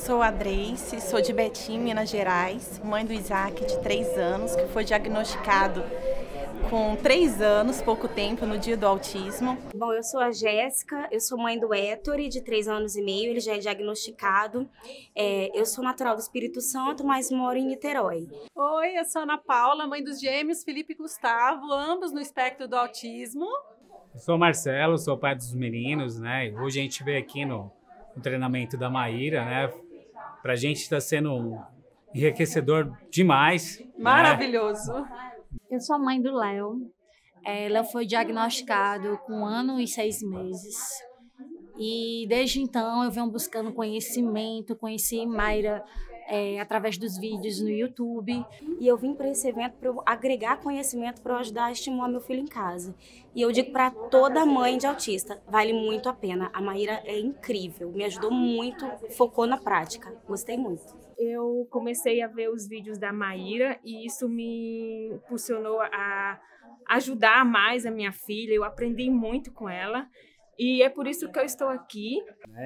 sou a Dreice, sou de Betim, Minas Gerais, mãe do Isaac, de 3 anos, que foi diagnosticado com 3 anos, pouco tempo, no dia do autismo. Bom, eu sou a Jéssica, eu sou mãe do Héctor, de 3 anos e meio, ele já é diagnosticado. Eu sou natural do Espírito Santo, mas moro em Niterói. Oi, eu sou a Ana Paula, mãe dos gêmeos Felipe e Gustavo, ambos no espectro do autismo. Eu sou o Marcelo, sou pai dos meninos, né? Hoje a gente veio aqui no treinamento da Maíra, né? Pra gente está sendo enriquecedor demais. Maravilhoso. Né? Eu sou a mãe do Léo. Léo foi diagnosticado com 1 ano e 6 meses. E desde então eu venho buscando conhecimento, conheci Mayra através dos vídeos no YouTube. E eu vim para esse evento para agregar conhecimento para ajudar a estimular meu filho em casa. E eu digo para toda mãe de autista, vale muito a pena. A Maíra é incrível, me ajudou muito, focou na prática. Gostei muito. Eu comecei a ver os vídeos da Maíra e isso me impulsionou a ajudar mais a minha filha. Eu aprendi muito com ela e é por isso que eu estou aqui.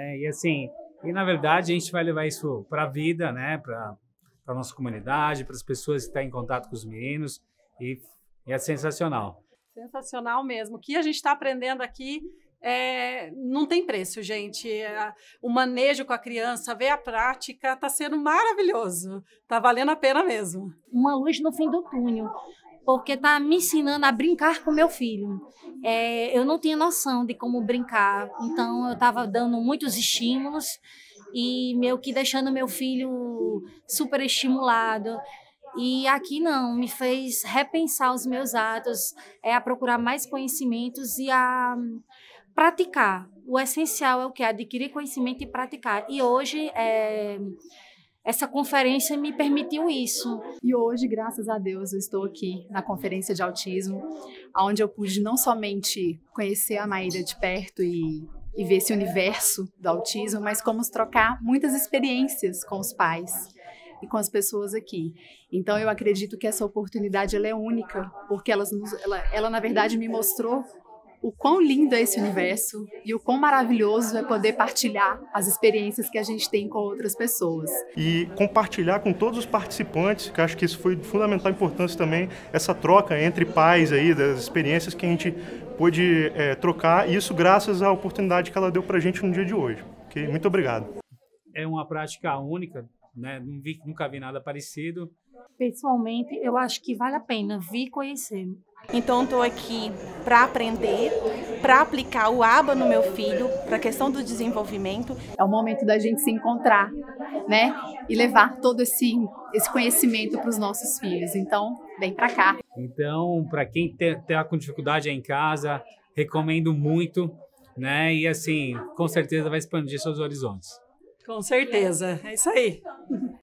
E na verdade a gente vai levar isso para a vida, né? Para a nossa comunidade, para as pessoas que estão em contato com os meninos e é sensacional. Sensacional mesmo. O que a gente está aprendendo aqui não tem preço, gente. O manejo com a criança, ver a prática, está sendo maravilhoso. Está valendo a pena mesmo. Uma luz no fim do túnel, porque está me ensinando a brincar com meu filho. Eu não tinha noção de como brincar, então eu estava dando muitos estímulos e meio que deixando meu filho super estimulado. E aqui não, me fez repensar os meus atos, a procurar mais conhecimentos e a praticar. O essencial é o que? Adquirir conhecimento e praticar. E hoje essa conferência me permitiu isso. E hoje, graças a Deus, eu estou aqui na conferência de autismo, onde eu pude não somente conhecer a Maíra de perto e ver esse universo do autismo, mas como trocar muitas experiências com os pais e com as pessoas aqui. Então eu acredito que essa oportunidade ela é única, porque ela na verdade me mostrou o quão lindo é esse universo e o quão maravilhoso é poder partilhar as experiências que a gente tem com outras pessoas. E compartilhar com todos os participantes, que eu acho que isso foi de fundamental importância também, essa troca entre pais aí, das experiências que a gente pôde trocar, e isso graças à oportunidade que ela deu pra gente no dia de hoje. Okay? Muito obrigado. É uma prática única, né? Nunca vi nada parecido. Pessoalmente, eu acho que vale a pena vir conhecer. Então, estou aqui para aprender, para aplicar o ABA no meu filho, para a questão do desenvolvimento. É o momento da gente se encontrar, né? E levar todo esse conhecimento para os nossos filhos. Então, vem para cá. Então, para quem está com dificuldade aí em casa, recomendo muito, né? E assim, com certeza vai expandir seus horizontes. Com certeza, é isso aí.